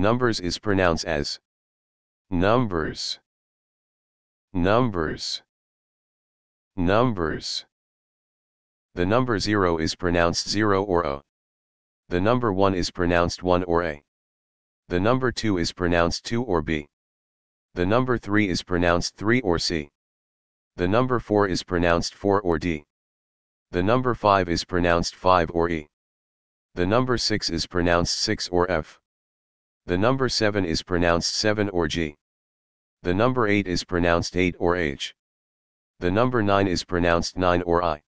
Numbers is pronounced as numbers, numbers, numbers. The number 0 is pronounced 0 or a. The number 1 is pronounced 1 or a. The number 2 is pronounced 2 or b. The number 3 is pronounced 3 or c. The number 4 is pronounced 4 or d. The number 5 is pronounced 5 or e. The number 6 is pronounced 6 or f. The number 7 is pronounced 7 or g. The number 8 is pronounced 8 or h. The number 9 is pronounced 9 or I.